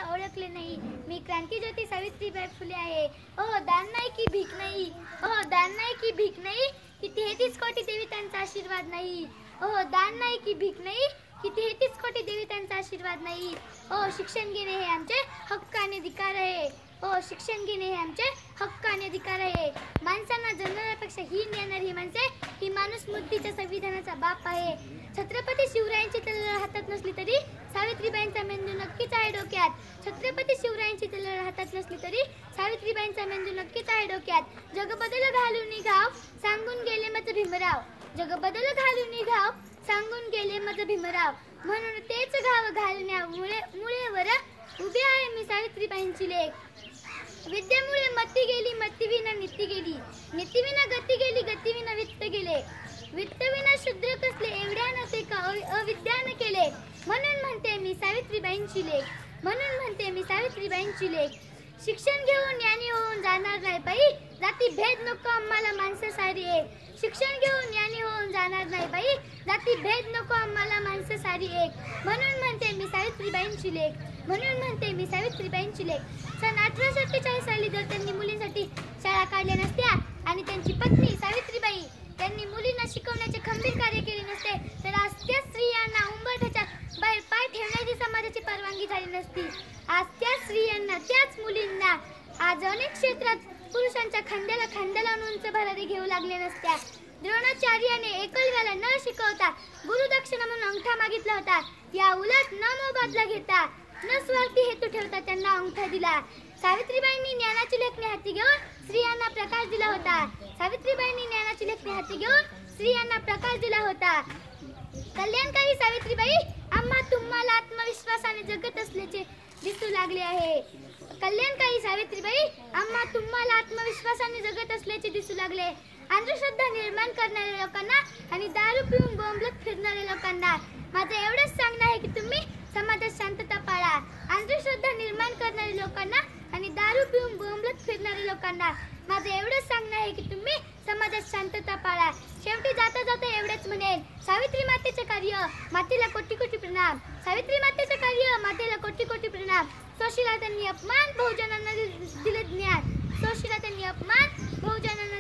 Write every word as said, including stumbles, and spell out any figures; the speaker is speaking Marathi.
ओळखले नाही. मी क्रांतीज्योती सावित्रीबाई फुले आहे. ओ दान नाही की भीक नाही, ओ दान नाही की भीक नाही, की तेहतीस कोटी देवी त्यांचा आशीर्वाद नाही. ओ दान नाही की भीक नाही, की तेहतीस कोटी देवी त्यांचा आशीर्वाद नाही. ओ शिक्षण घेणे हे आमचे हक्क आणि अधिकार आहे. ओ शिक्षण घेणे हे आमचे हक्क आणि अधिकार आहे. माणसांना जन्मण्यापेक्षा ही देणारी माणसे ही माणूस मुक्तीच्या संविधानाचा बाप आहे. छत्रपती शिवरायांची तलवार हातात नसली तरी सावित्रीबाईंचा मेंदू नक्कीच आहे डोक्यात. छत्रपती शिवरायांची तलवार हातात नसली तरी सावित्रीबाईंचा मेंदू नक्कीच आहे डोक्यात. जग बदल घालून निघाव सांगून गेले मज भीमराव. जग बदल घालून निघाव सांगून गेले मज भीमराव. म्हणून तेच घाव घालण्या मुळे मुळेवर उभी आहे मी सावित्रीबाईंची लेक. विद्येमुळे मती गेली, मतीविना नीती गेली, नीतीविना गती गेली, गतीविना वित्त गेले, वित्तविना शूद्र कसले एवढ्या नसे का अविद्यान केले. म्हणून म्हणते मी सावित्रीबाईंची लेक. म्हणून म्हणते मी सावित्रीबाईंची लेक. शिक्षण घेऊन ज्ञानी होऊन जाणार नाही बाई, जाती भेद नको आम्हाला माणसं सारी एक. शिक्षण घेऊन ज्ञानी होऊन जाणार नाही बाई, जाती भेद नको आम्हाला माणसं सारी एक. म्हणून म्हणते मी सावित्रीबाईंची लेक. म्हणून म्हणते मी सावित्रीबाईंची लेक. सन अठराशे अठ्ठेचाळीस साली जर त्यांनी मुलींसाठी शाळा काढल्या नसत्या आणि त्यांची पत्नी सावित्रीबाई त्यांनी मुलींना शिकवण्याचे खंबीर कार्य केले नसते, तर आज त्या स्त्रियांना उंबरठ्याच्या बाहेर पाय ठेवण्याची समाजाची परवानगी झाली नसती. आज त्या स्त्रियांना, त्याच मुलींना आज अनेक क्षेत्रात पुरुषांच्या खांद्याला खांदा लावून उंच भरारी घेऊ लागले नसत्या. द्रोणाचार्याने एकलव्याला न शिकवता गुरुदक्षिणा म्हणून अंगठा मागितला होता. या उलट न मोबदला घेता न स्वार्थी हेतू ठेवता त्यांना अंगठा दिला. सावित्रीबाईंनी ज्ञानाची लेखणी हाती घेऊन स्त्रियांना प्रकाश दिला होता. सावित्रीबाईंनी ज्ञानाची लेखणी हाती घेऊन स्त्रियांना प्रकाश दिला होता. कल्याणकारी सावित्रीबाई आम्हा तुम्हाला आत्मविश्वासाने जगत असल्याचे दिसू लागले आहे. कल्याणकारी सावित्रीबाई आम्हा तुम्हाला आत्मविश्वासाने जगत असल्याचे दिसू लागले. अंधश्रद्धा निर्माण करणाऱ्या लोकांना आणि दारू पिऊन बोंबलत फिरणाऱ्या लोकांना माझं एवढंच सांगणं आहे की तुम्ही समाजात शांतता पाळा. अंधश्रद्धा निर्माण करणाऱ्या लोकांना आणि दारू पिऊन बोंबलत फिरणाऱ्या लोकांना माझं एवढंच सांगणं आहे की तुम्ही समाजात शांतता पाळा. शेवटी जाता जाता एवढंच म्हणेन, सावित्री मातेचे कार्य मातेला कोटी कोटी प्रणाम. सावित्री मातेचे कार्य मातेला कोटी कोटी प्रणाम. सोशीला त्यांनी अपमान बहुजनांना दिले ज्ञान. सोशीला त्यांनी अपमान बहुजनांना